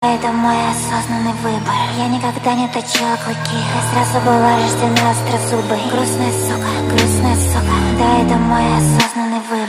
Это мой осознанный выбор. Я никогда не точила клыки, я сразу была рождена острозубой. Грустная сука, да, это мой осознанный выбор.